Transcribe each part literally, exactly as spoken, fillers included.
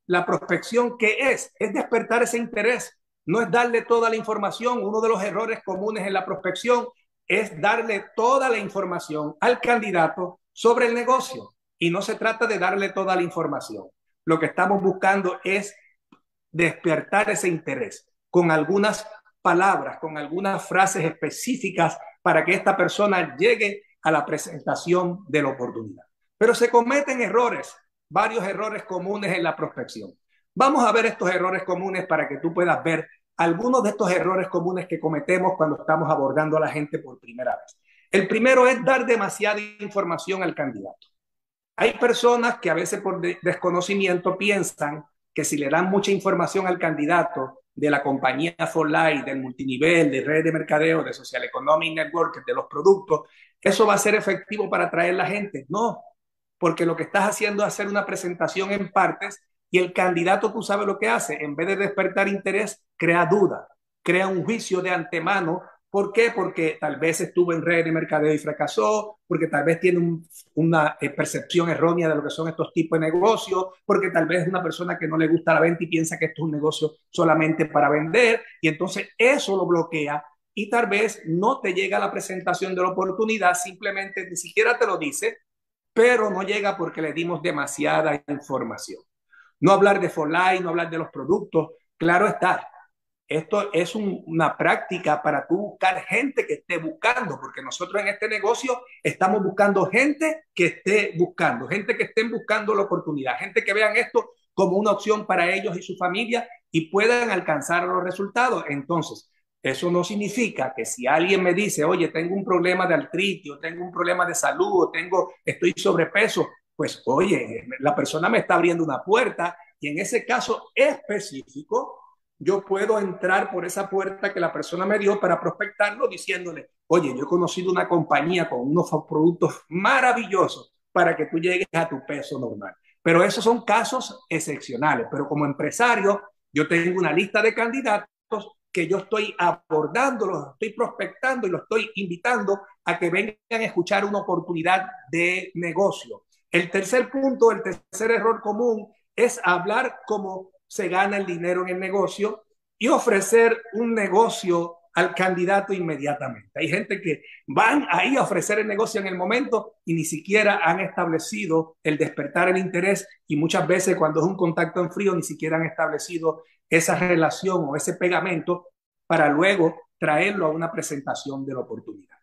La prospección, ¿qué es? Es despertar ese interés, no es darle toda la información. Uno de los errores comunes en la prospección es darle toda la información al candidato sobre el negocio, y no se trata de darle toda la información. Lo que estamos buscando es despertar ese interés con algunas palabras, con algunas frases específicas para que esta persona llegue a la presentación de la oportunidad. Pero se cometen errores, varios errores comunes en la prospección. Vamos a ver estos errores comunes para que tú puedas ver algunos de estos errores comunes que cometemos cuando estamos abordando a la gente por primera vez. El primero es dar demasiada información al candidato. Hay personas que a veces por desconocimiento piensan que si le dan mucha información al candidato de la compañía For Life, del multinivel, de redes de mercadeo, de Social Economic Network, de los productos, eso va a ser efectivo para atraer a la gente. No, porque lo que estás haciendo es hacer una presentación en partes, y el candidato, tú sabes lo que hace, en vez de despertar interés, crea duda, crea un juicio de antemano. ¿Por qué? Porque tal vez estuvo en redes de mercadeo y fracasó, porque tal vez tiene un, una eh, percepción errónea de lo que son estos tipos de negocios, porque tal vez es una persona que no le gusta la venta y piensa que esto es un negocio solamente para vender, y entonces eso lo bloquea, y tal vez no te llega la presentación de la oportunidad, simplemente ni siquiera te lo dice, pero no llega porque le dimos demasiada información. No hablar de For Life, no hablar de los productos, claro está. Esto es un, una práctica para tú buscar gente que esté buscando, porque nosotros en este negocio estamos buscando gente que esté buscando, gente que estén buscando la oportunidad, gente que vean esto como una opción para ellos y su familia y puedan alcanzar los resultados. Entonces, eso no significa que si alguien me dice, oye, tengo un problema de artritis, o tengo un problema de salud, o tengo, estoy sobrepeso, pues oye, la persona me está abriendo una puerta, y en ese caso específico, yo puedo entrar por esa puerta que la persona me dio para prospectarlo, diciéndole, oye, yo he conocido una compañía con unos productos maravillosos para que tú llegues a tu peso normal. Pero esos son casos excepcionales. Pero como empresario, yo tengo una lista de candidatos que yo estoy abordando, los estoy prospectando y los estoy invitando a que vengan a escuchar una oportunidad de negocio. El tercer punto, el tercer error común es hablar como se gana el dinero en el negocio y ofrecer un negocio al candidato inmediatamente. Hay gente que van ahí a ofrecer el negocio en el momento y ni siquiera han establecido el despertar el interés, y muchas veces cuando es un contacto en frío ni siquiera han establecido esa relación o ese pegamento para luego traerlo a una presentación de la oportunidad.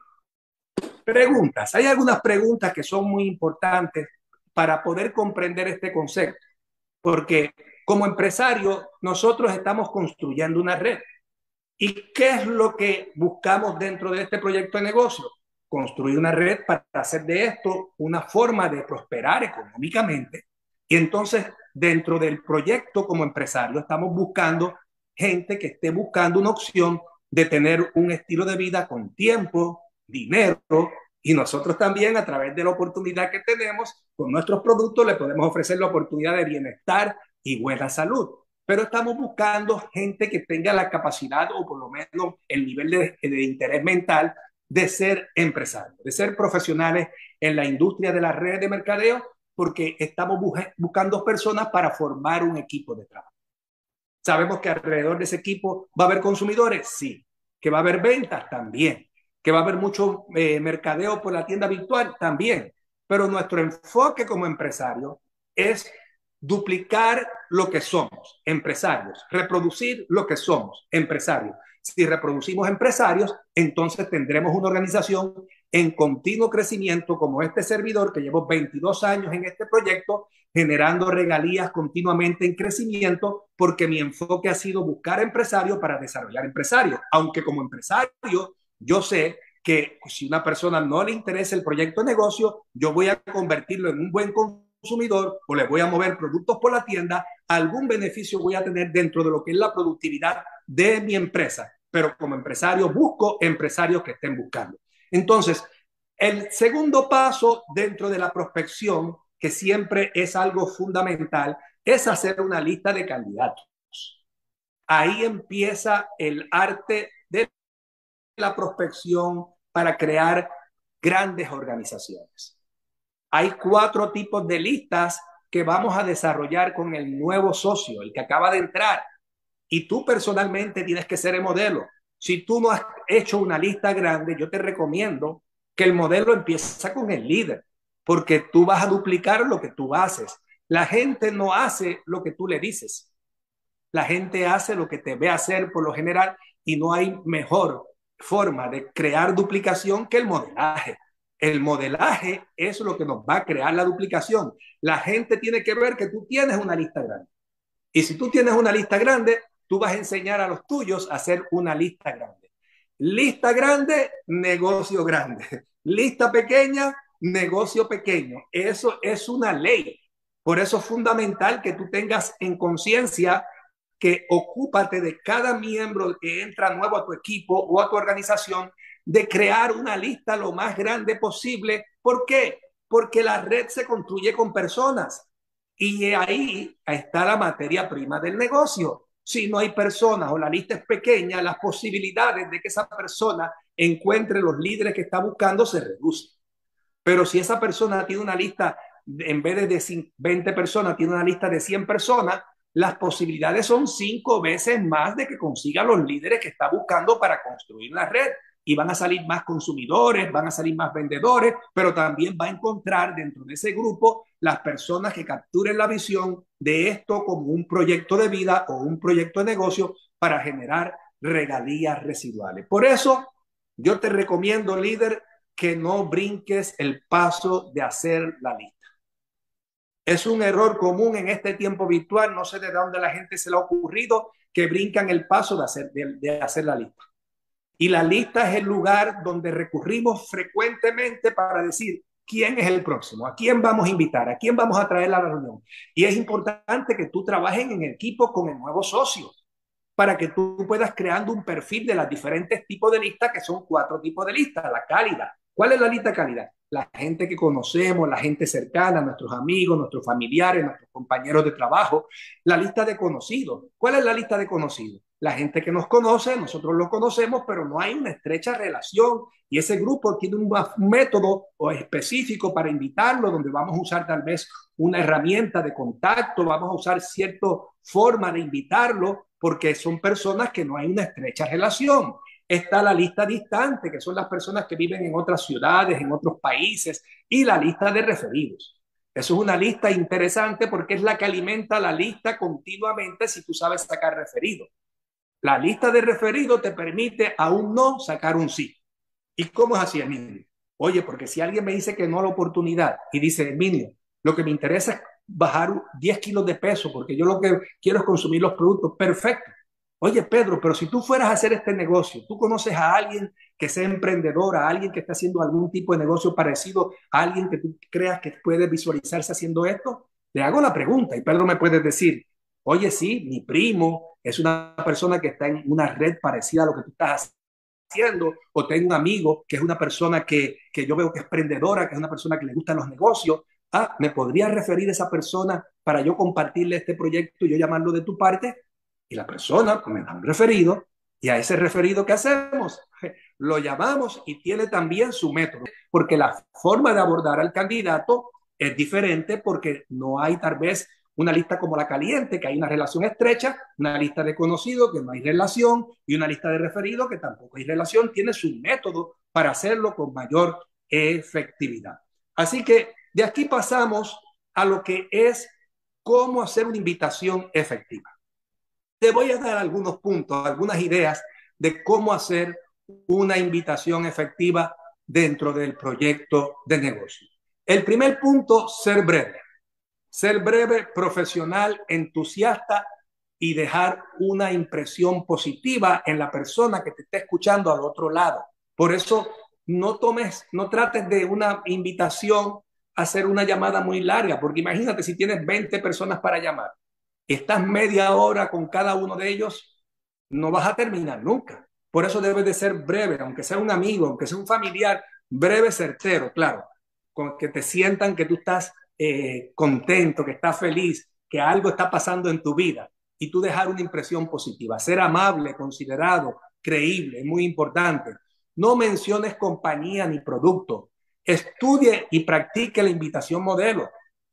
Preguntas. Hay algunas preguntas que son muy importantes para poder comprender este concepto, porque como empresario nosotros estamos construyendo una red. ¿Y qué es lo que buscamos dentro de este proyecto de negocio? Construir una red para hacer de esto una forma de prosperar económicamente. Y entonces, dentro del proyecto como empresario, estamos buscando gente que esté buscando una opción de tener un estilo de vida con tiempo, dinero, y nosotros también, a través de la oportunidad que tenemos con nuestros productos, le podemos ofrecer la oportunidad de bienestar y buena salud. Pero estamos buscando gente que tenga la capacidad, o por lo menos el nivel de, de interés mental, de ser empresarios, de ser profesionales en la industria de las redes de mercadeo, porque estamos bu buscando personas para formar un equipo de trabajo. Sabemos que alrededor de ese equipo va a haber consumidores, sí. Que va a haber ventas, también. Que va a haber mucho eh, mercadeo por la tienda virtual, también. Pero nuestro enfoque como empresario es duplicar lo que somos, empresarios, reproducir lo que somos, empresarios. Si reproducimos empresarios, entonces tendremos una organización en continuo crecimiento, como este servidor que llevo veintidós años en este proyecto, generando regalías continuamente en crecimiento, porque mi enfoque ha sido buscar empresarios para desarrollar empresarios. Aunque como empresario yo sé que si a una persona no le interesa el proyecto de negocio, yo voy a convertirlo en un buen consumidor, o le voy a mover productos por la tienda, algún beneficio voy a tener dentro de lo que es la productividad de mi empresa. Pero como empresario busco empresarios que estén buscando. Entonces, el segundo paso dentro de la prospección, que siempre es algo fundamental, es hacer una lista de candidatos. Ahí empieza el arte de la prospección para crear grandes organizaciones. Hay cuatro tipos de listas que vamos a desarrollar con el nuevo socio, el que acaba de entrar. Y tú personalmente tienes que ser el modelo. Si tú no has hecho una lista grande, yo te recomiendo que el modelo empieza con el líder, porque tú vas a duplicar lo que tú haces. La gente no hace lo que tú le dices. La gente hace lo que te ve hacer por lo general y no hay mejor forma de crear duplicación que el modelaje. El modelaje es lo que nos va a crear la duplicación. La gente tiene que ver que tú tienes una lista grande. Y si tú tienes una lista grande, tú vas a enseñar a los tuyos a hacer una lista grande. Lista grande, negocio grande. Lista pequeña, negocio pequeño. Eso es una ley. Por eso es fundamental que tú tengas en conciencia que ocúpate de cada miembro que entra nuevo a tu equipo o a tu organización, de crear una lista lo más grande posible. ¿Por qué? Porque la red se construye con personas. Y ahí está la materia prima del negocio. Si no hay personas o la lista es pequeña, las posibilidades de que esa persona encuentre los líderes que está buscando se reducen. Pero si esa persona tiene una lista, en vez de veinte personas, tiene una lista de cien personas, las posibilidades son cinco veces más de que consiga los líderes que está buscando para construir la red. Y van a salir más consumidores, van a salir más vendedores, pero también va a encontrar dentro de ese grupo las personas que capturen la visión de esto como un proyecto de vida o un proyecto de negocio para generar regalías residuales. Por eso yo te recomiendo, líder, que no brinques el paso de hacer la lista. Es un error común en este tiempo virtual, no sé de dónde la gente se le ha ocurrido que brincan el paso de hacer, de, de hacer la lista. Y la lista es el lugar donde recurrimos frecuentemente para decir quién es el próximo, a quién vamos a invitar, a quién vamos a traer a la reunión. Y es importante que tú trabajes en equipo con el nuevo socio para que tú puedas creando un perfil de los diferentes tipos de listas, que son cuatro tipos de listas. La cálida. ¿Cuál es la lista cálida? La gente que conocemos, la gente cercana, nuestros amigos, nuestros familiares, nuestros compañeros de trabajo. La lista de conocidos. ¿Cuál es la lista de conocidos? La gente que nos conoce, nosotros lo conocemos, pero no hay una estrecha relación y ese grupo tiene un método específico para invitarlo, donde vamos a usar tal vez una herramienta de contacto, vamos a usar cierta forma de invitarlo, porque son personas que no hay una estrecha relación. Está la lista distante, que son las personas que viven en otras ciudades, en otros países, y la lista de referidos. Eso es una lista interesante porque es la que alimenta la lista continuamente si tú sabes sacar referidos. La lista de referidos te permite a un no sacar un sí. ¿Y cómo es así, Emilio? Oye, porque si alguien me dice que no a la oportunidad y dice, Emilio, lo que me interesa es bajar diez kilos de peso porque yo lo que quiero es consumir los productos, perfecto. Oye, Pedro, pero si tú fueras a hacer este negocio, tú conoces a alguien que sea emprendedor, a alguien que esté haciendo algún tipo de negocio parecido, a alguien que tú creas que puede visualizarse haciendo esto, le hago la pregunta y Pedro me puede decir, oye, sí, mi primo es una persona que está en una red parecida a lo que tú estás haciendo, o tengo un amigo que es una persona que, que yo veo que es emprendedora, que es una persona que le gustan los negocios. Ah, ¿me podría referir a esa persona para yo compartirle este proyecto y yo llamarlo de tu parte? Y la persona pues, me da un referido, y a ese referido, ¿qué hacemos? Lo llamamos y tiene también su método, porque la forma de abordar al candidato es diferente, porque no hay tal vez una lista como la caliente, que hay una relación estrecha, una lista de conocidos que no hay relación y una lista de referidos que tampoco hay relación. Tiene su método para hacerlo con mayor efectividad. Así que de aquí pasamos a lo que es cómo hacer una invitación efectiva. Te voy a dar algunos puntos, algunas ideas de cómo hacer una invitación efectiva dentro del proyecto de negocio. El primer punto, ser breve. Ser breve, profesional, entusiasta y dejar una impresión positiva en la persona que te está escuchando al otro lado. Por eso no tomes, no trates de una invitación a hacer una llamada muy larga, porque imagínate si tienes veinte personas para llamar, estás media hora con cada uno de ellos, no vas a terminar nunca. Por eso debes de ser breve, aunque sea un amigo, aunque sea un familiar, breve, certero, claro, con que te sientan que tú estás Eh, contento, que estás feliz, que algo está pasando en tu vida y tú dejar una impresión positiva. Ser amable, considerado, creíble, es muy importante. No menciones compañía ni producto. Estudie y practique la invitación modelo.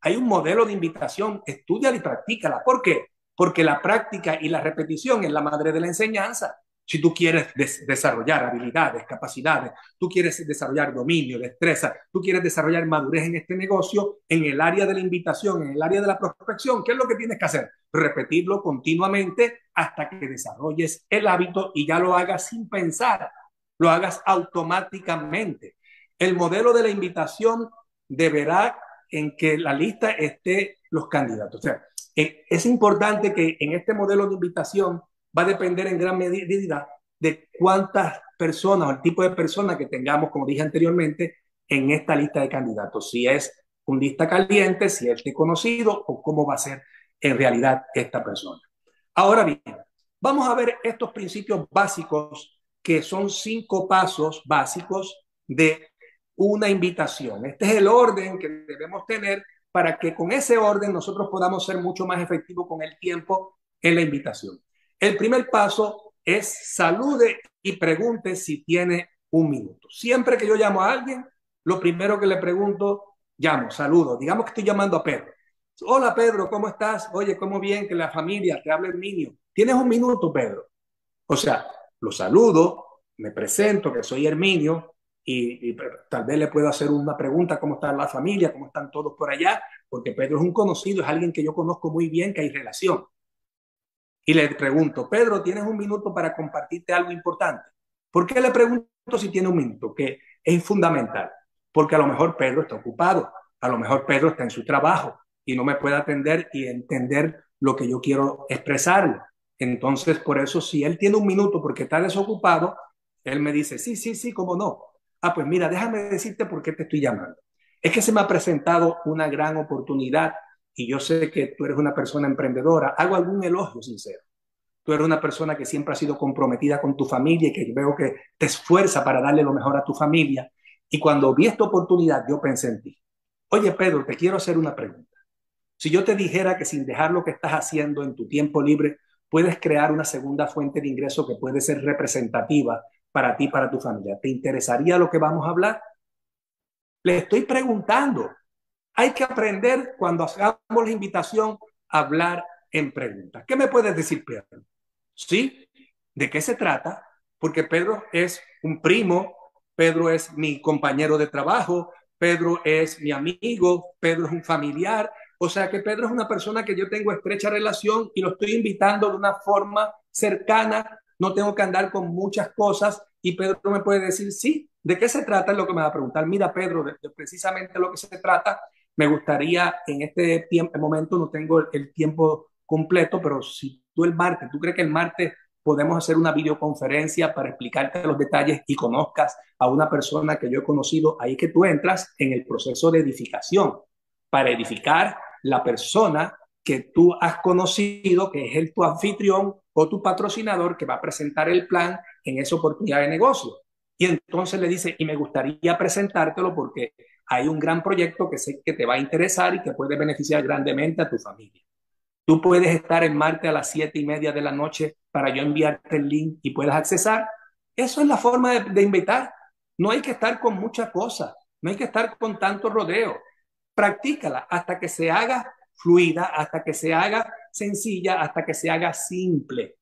Hay un modelo de invitación, estúdiala y practícala. ¿Por qué? Porque la práctica y la repetición es la madre de la enseñanza. Si tú quieres des desarrollar habilidades, capacidades, tú quieres desarrollar dominio, destreza, tú quieres desarrollar madurez en este negocio, en el área de la invitación, en el área de la prospección, ¿qué es lo que tienes que hacer? Repetirlo continuamente hasta que desarrolles el hábito y ya lo hagas sin pensar, lo hagas automáticamente. El modelo de la invitación deberá en que la lista esté los candidatos. O sea, es importante que en este modelo de invitación va a depender en gran medida de cuántas personas o el tipo de personas que tengamos, como dije anteriormente, en esta lista de candidatos. Si es un lista caliente, si es conocido o cómo va a ser en realidad esta persona. Ahora bien, vamos a ver estos principios básicos que son cinco pasos básicos de una invitación. Este es el orden que debemos tener para que con ese orden nosotros podamos ser mucho más efectivos con el tiempo en la invitación. El primer paso es salude y pregunte si tiene un minuto. Siempre que yo llamo a alguien, lo primero que le pregunto, llamo, saludo. Digamos que estoy llamando a Pedro. Hola Pedro, ¿cómo estás? Oye, ¿cómo bien que la familia te habla el niño? ¿Tienes un minuto, Pedro? O sea, lo saludo, me presento que soy Herminio y, y tal vez le puedo hacer una pregunta, ¿cómo está la familia? ¿Cómo están todos por allá? Porque Pedro es un conocido, es alguien que yo conozco muy bien, que hay relación. Y le pregunto, Pedro, ¿tienes un minuto para compartirte algo importante? ¿Por qué le pregunto si tiene un minuto? Que es fundamental, porque a lo mejor Pedro está ocupado, a lo mejor Pedro está en su trabajo y no me puede atender y entender lo que yo quiero expresarle. Entonces, por eso, si él tiene un minuto porque está desocupado, él me dice, sí, sí, sí, cómo no. Ah, pues mira, déjame decirte por qué te estoy llamando. Es que se me ha presentado una gran oportunidad y yo sé que tú eres una persona emprendedora. Hago algún elogio sincero. Tú eres una persona que siempre ha sido comprometida con tu familia y que veo que te esfuerza para darle lo mejor a tu familia. Y cuando vi esta oportunidad, yo pensé en ti. Oye, Pedro, te quiero hacer una pregunta. Si yo te dijera que sin dejar lo que estás haciendo en tu tiempo libre, puedes crear una segunda fuente de ingreso que puede ser representativa para ti y para tu familia, ¿te interesaría lo que vamos a hablar? Le estoy preguntando. Hay que aprender cuando hagamos la invitación a hablar en preguntas. ¿Qué me puedes decir, Pedro? ¿Sí? ¿De qué se trata? Porque Pedro es un primo, Pedro es mi compañero de trabajo, Pedro es mi amigo, Pedro es un familiar. O sea que Pedro es una persona que yo tengo estrecha relación y lo estoy invitando de una forma cercana. No tengo que andar con muchas cosas y Pedro me puede decir, sí, ¿de qué se trata? Es lo que me va a preguntar. Mira, Pedro, de, de precisamente lo que se trata. Me gustaría en este tiempo, momento no tengo el, el tiempo completo, pero si tú el martes, ¿tú crees que el martes podemos hacer una videoconferencia para explicarte los detalles y conozcas a una persona que yo he conocido? Ahí que tú entras en el proceso de edificación para edificar la persona que tú has conocido, que es el tu anfitrión o tu patrocinador que va a presentar el plan en esa oportunidad de negocio. Y entonces le dice, y me gustaría presentártelo porque hay un gran proyecto que sé que te va a interesar y que puede beneficiar grandemente a tu familia. Tú puedes estar en martes a las siete y media de la noche para yo enviarte el link y puedas accesar. Eso es la forma de, de invitar. No hay que estar con muchas cosas, no hay que estar con tanto rodeo. Practícala hasta que se haga fluida, hasta que se haga sencilla, hasta que se haga simple.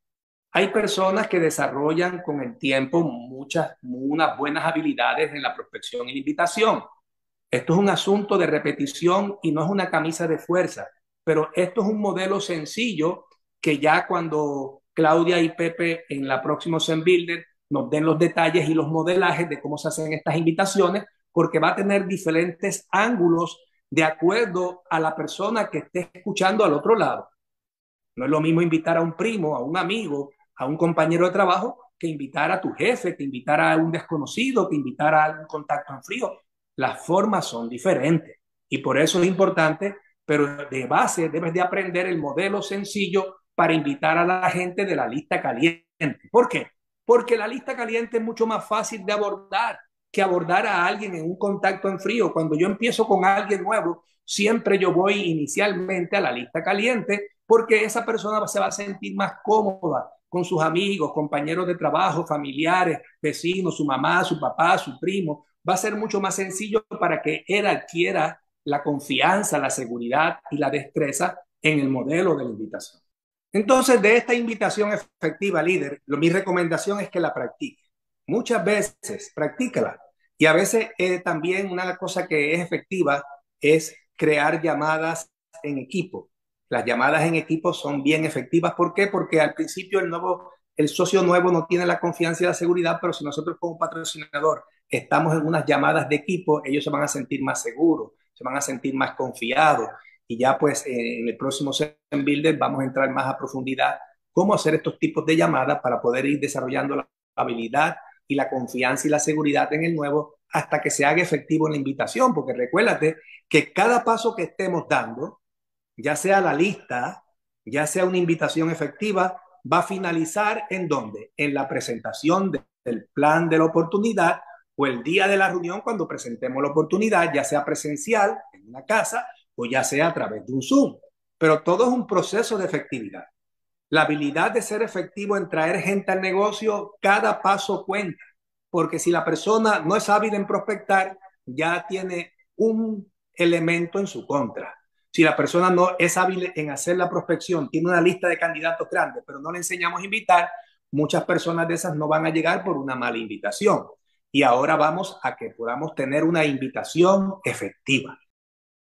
Hay personas que desarrollan con el tiempo muchas, unas buenas habilidades en la prospección y la invitación. Esto es un asunto de repetición y no es una camisa de fuerza, pero esto es un modelo sencillo que ya cuando Claudia y Pepe en la próxima Zen Builder nos den los detalles y los modelajes de cómo se hacen estas invitaciones, porque va a tener diferentes ángulos de acuerdo a la persona que esté escuchando al otro lado. No es lo mismo invitar a un primo, a un amigo, a un compañero de trabajo, que invitar a tu jefe, que invitar a un desconocido, que invitar a un contacto en frío. Las formas son diferentes y por eso es importante, pero de base debes de aprender el modelo sencillo para invitar a la gente de la lista caliente. ¿Por qué? Porque la lista caliente es mucho más fácil de abordar que abordar a alguien en un contacto en frío. Cuando yo empiezo con alguien nuevo, siempre yo voy inicialmente a la lista caliente porque esa persona se va a sentir más cómoda con sus amigos, compañeros de trabajo, familiares, vecinos, su mamá, su papá, su primo. Va a ser mucho más sencillo para que él adquiera la confianza, la seguridad y la destreza en el modelo de la invitación. Entonces, de esta invitación efectiva, líder, lo, mi recomendación es que la practique. Muchas veces, practícala. Y a veces eh, también una cosa que es efectiva es crear llamadas en equipo. Las llamadas en equipo son bien efectivas. ¿Por qué? Porque al principio el, nuevo, el socio nuevo no tiene la confianza y la seguridad, pero si nosotros como patrocinador estamos en unas llamadas de equipo, ellos se van a sentir más seguros, se van a sentir más confiados. Y ya pues eh, en el próximo Zen Builder vamos a entrar más a profundidad cómo hacer estos tipos de llamadas para poder ir desarrollando la habilidad y la confianza y la seguridad en el nuevo hasta que se haga efectivo en la invitación, porque recuérdate que cada paso que estemos dando, ya sea la lista, ya sea una invitación efectiva, va a finalizar en dónde? En la presentación de, del plan de la oportunidad o el día de la reunión cuando presentemos la oportunidad, ya sea presencial en una casa o ya sea a través de un Zoom. Pero todo es un proceso de efectividad. La habilidad de ser efectivo en traer gente al negocio, cada paso cuenta, porque si la persona no es hábil en prospectar, ya tiene un elemento en su contra. Si la persona no es hábil en hacer la prospección, tiene una lista de candidatos grandes, pero no le enseñamos a invitar, muchas personas de esas no van a llegar por una mala invitación. Y ahora vamos a que podamos tener una invitación efectiva.